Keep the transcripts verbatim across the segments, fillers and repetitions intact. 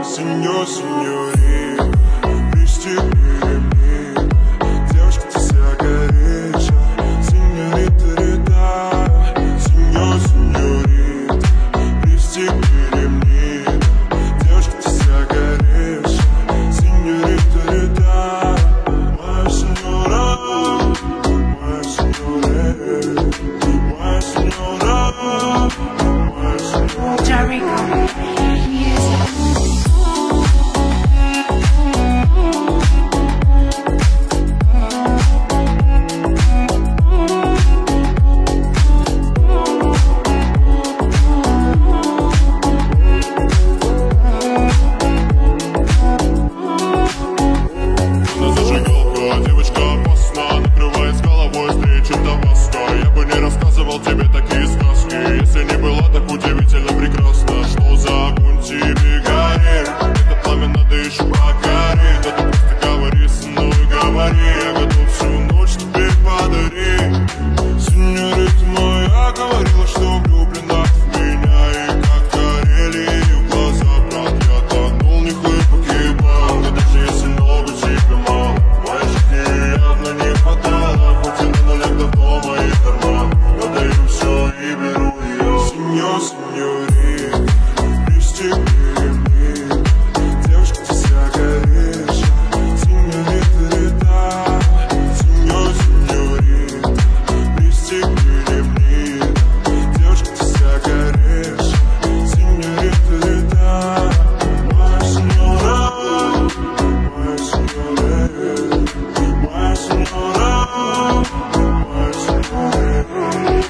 Сеньор, сеньори, пристегни ремни. Девушка, ты вся горячая, сеньорита Рита. Сеньор, сеньори, пристегни ремни. Девушка, ты вся горячая, сеньорита Рита. Моя сеньора, моя сеньора, моя сеньора, моя сеньора. Jericho. Тебе такие сказки, если не была так удивительно прекрасна. Что за огонь тебе горит? Это пламя надо еще покорить. Да ты просто говори со мной, говори. Я готов всю ночь тебе подарить. Сеньорита моя говорила, что влюблена в меня. И как горели ее глаза, брат, я тонул, не погибал. Но даже если много тебе мало, моей жизни явно не хватало. Хоть и на нулях давно мои карманы. Все и беру ее. Сеньор, сеньори, пристегни ремни. Девушка, ты вся горячая, сеньорита Рита. Сеньор, сеньори, пристегни ремни. Девушка, ты вся горячая, сеньорита Рита. Моя сеньора, моя сеньора, моя сеньора, моя сеньора.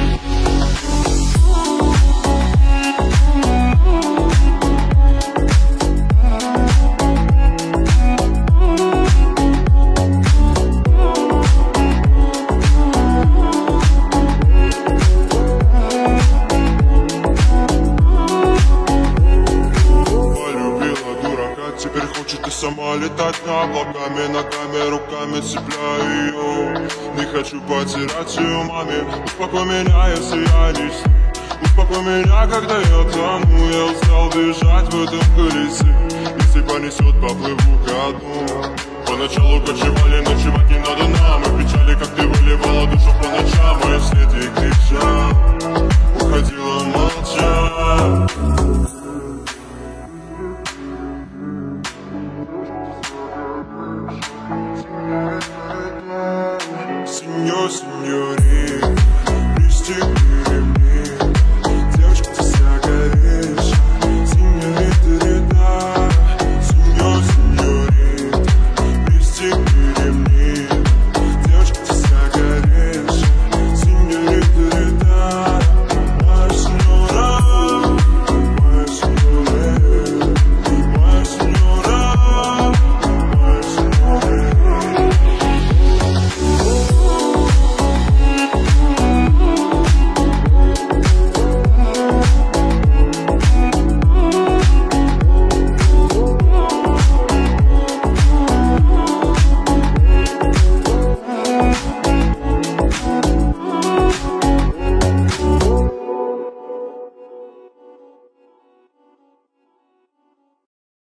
Теперь хочет и сама летать над облаками, ногами, руками цепляю ее. Не хочу потерять ее маме. Успокой меня, если я не с ней. Успокой меня, когда я тону. Я устал бежать в этом колесе. Если понесет, поплыву ко дну. Поначалу кочевали, ночевать не надо нам. И печали, как ты выливала душу по ночам. А я вслед ей кричал, уходила молча. Сеньор, сеньори, пристегни